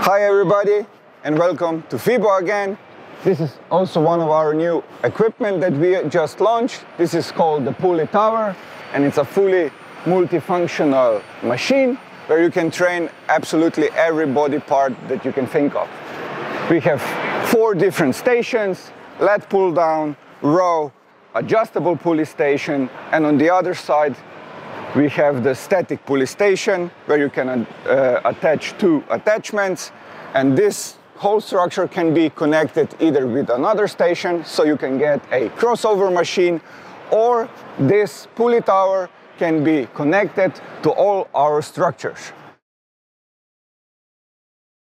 Hi everybody and welcome to FIBO again. This is also one of our new equipment that we just launched. This is called the Pulley Tower, and it's a fully multifunctional machine where you can train absolutely every body part that you can think of. We have 4 different stations: lat pull down, row, adjustable pulley station, and on the other side we have the static pulley station where you can attach 2 attachments, and this whole structure can be connected either with another station, so you can get a crossover machine, or this pulley tower can be connected to all our structures.